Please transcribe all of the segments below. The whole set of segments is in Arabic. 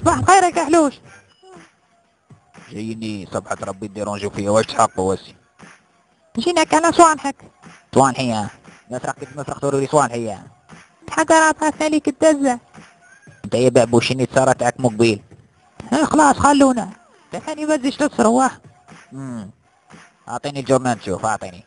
صباح الخير يا كحلوش. جايني صبحة ربي ديرونجو فيا، واش تحق واسي؟ جيناك على صوانحك. صوانحية؟ ما فرق توري صوانحية. الحجرات غاسلة ليك الدزة. انت يا بعبوشيني تصارى تاعك مقبيل. خلاص خلونا. ثاني ما تزيدش تصروح. اعطيني الجورنال نشوف، اعطيني.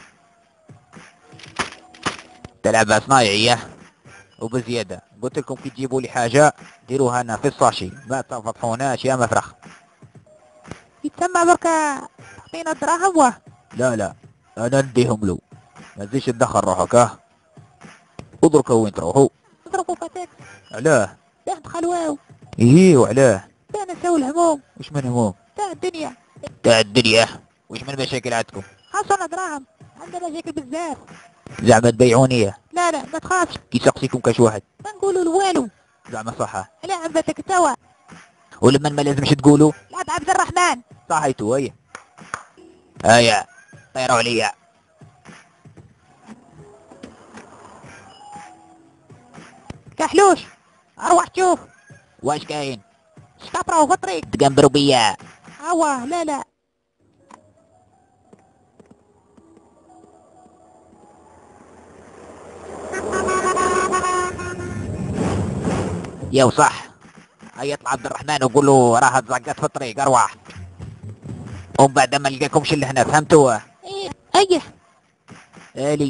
تلعبها صنايعية وبزيادة. قلت لكم كي تجيبوا لي حاجة ديروها هنا في الصاشي، ما تفضحوناش يا مفرخ. يتسمى بركة تعطينا الدراهم واه. لا انا نديهم له، ما تزيدش تدخل روحك. ادركوا وين تروحوا. نضربوا فتاك. علاه؟ باه ندخلواو. ايه وعلاه؟ باه نساو الهموم. وش من هموم؟ تاع الدنيا. تاع الدنيا؟ وش من مشاكل عندكم؟ خاصنا دراهم. عندنا مشاكل بزاف. زعما تبيعوني؟ لا ما تخافش. كي سقسيكم كاش واحد ما نقولوا والو. زعما صحة. لا عمتك توا. ولما ما لازمش تقولوا. العب عبد الرحمن. صحيتو هيا طيروا عليا. كحلوش اروح شوف. واش كاين؟ شطبروا في الطريق. تقنبروا بيا. اواه لا. يا صح. هيا يطلع عبد الرحمن وقول له راه تزقت في الطريق ارواح. ومن بعد ما نلقاكمش اللي هنا، فهمتوا؟ ايه الي.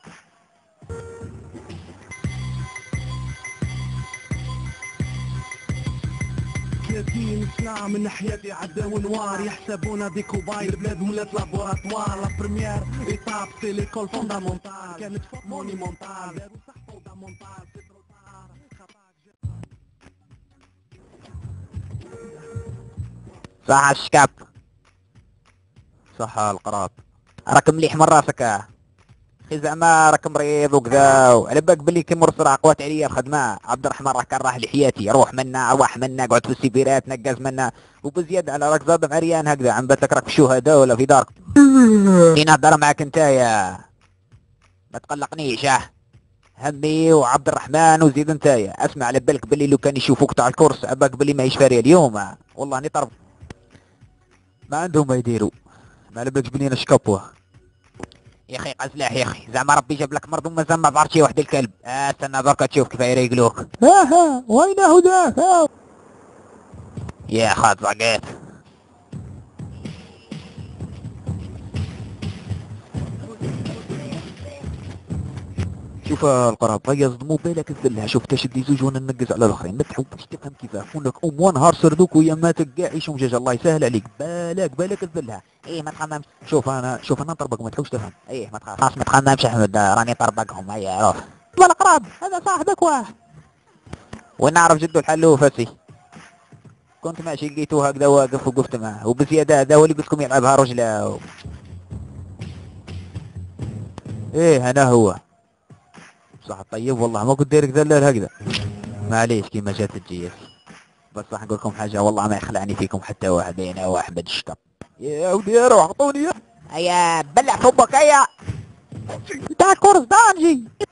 ثلاثين سنة من حياتي عداو نوار، يحسبونا دي كوباي، البلاد ولات لابوراتوار. لا بريمير ايتاب سي ليكول فوندامونتال، كانت فوق مونيمونتال، دارو صح فوندامونتال. صح الشكاب، صح القراب. راك مليح من راسك اخي، زعما راك مريض وكذا، على بالك بلي كي مر صراع قوات عليا الخدمه. عبد الرحمن راه كان راح لحياتي، روح منا ارواح منا، قعد في السيبيرات نقاز منا وبزياده. على راك زاد عريان هكذا، عم بالك راك في الشهداء ولا في دارك. كي نهضر معاك نتايا ما تقلقنيش. همي وعبد الرحمن وزيد نتايا. اسمع، على بالك بلي لو كان يشوفوك تاع الكورس على بالك بلي ما يشفاري اليوم. والله اني طرب ما عندهم ما يديروا، ما على بالكش بلي انا شكابوه. يا اخي قزلاح يا اخي، زعما ربي جاب لك مرض ومازال ما بعرف شي واحد الكلب. استنى بركة تشوف كيف يريقلوك. وين هداك. يا خاط زقيت. شوف القراب، هيا صدموا بالك الذلها. شوف تشد لي زوج وانا ننقز على الاخرين، ما تحاولش تفهم كيفاه. كونك ونهار سردوك ويا ماتك كاع يشوم جاج، الله يسهل عليك. بالك الذلها. ايه ما تخممش. شوف انا نطربك، ما تحاولش تفهم. ايه ما تخاف، خلاص ما تخممش احمد، راني طربقهم. هيا روح. بالقراب هذا صاحبك واه. وين نعرف جدو الحلوف هسي. كنت ماشي لقيتوه هكذا واقف وقفت معه، وبزيادة هذا هو اللي قلت لكم يلعبها رجله. ايه انا هو صح. طيب والله ما كنت دايرك ذلال هكذا، معليش كيما جات تجي. بس راح نقول لكم حاجة، والله ما يخلعني فيكم حتى واحد، انا واحمد الشطب. يا ودي روح اعطوني. هيا بلع فمك هيا. تاع كورس دانجي.